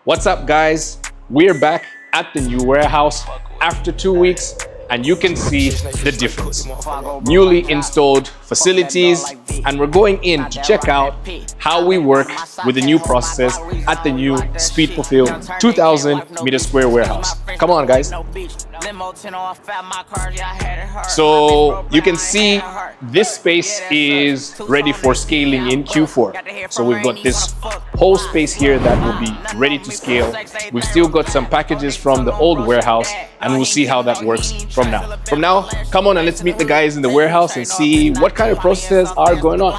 What's up, guys? We're back at the new warehouse after 2 weeks, and you can see the difference. Newly installed facilities, and we're going in to check out how we work with the new processes at the new Speedfulfill 2,000 meter square warehouse. Come on, guys. So you can see this space is ready for scaling in Q4. So we've got this whole space here that will be ready to scale. We've still got some packages from the old warehouse, and we'll see how that works from now. From now, come on and let's meet the guys in the warehouse and see what kind of processes are going on.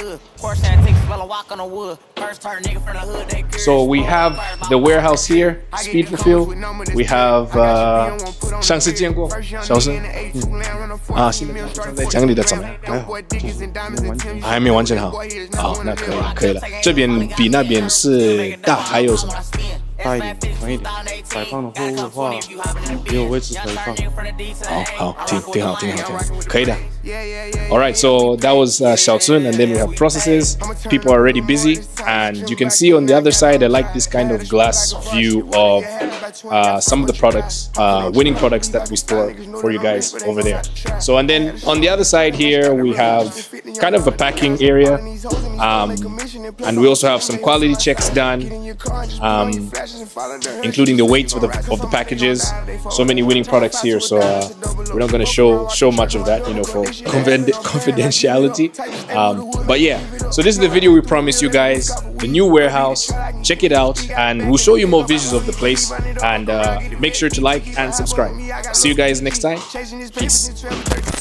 So we have the warehouse here, Speedfulfill. We have 上次见过小生啊，现在在讲你的怎么样？还没完全好。好，那可以了。这边比那边是大，还有什么？ 大一点，长一点。摆放的货物的话，也有位置可以放。 好，挺好，可以的。All right, so that was Xiaocun, and then we have processes. People are already busy, and you can see on the other side, I like this kind of glass view of some of the products, winning products that we store for you guys over there. So, and then on the other side here, we have kind of a packing area, and we also have some quality checks done, including the weights of the packages. So many winning products here, so we're not going to show much of that, you know, for confidentiality. But yeah, so this is the video we promised you guys, the new warehouse. Check it out, and we'll show you more visuals of the place, and make sure to like and subscribe. See you guys next time. Peace.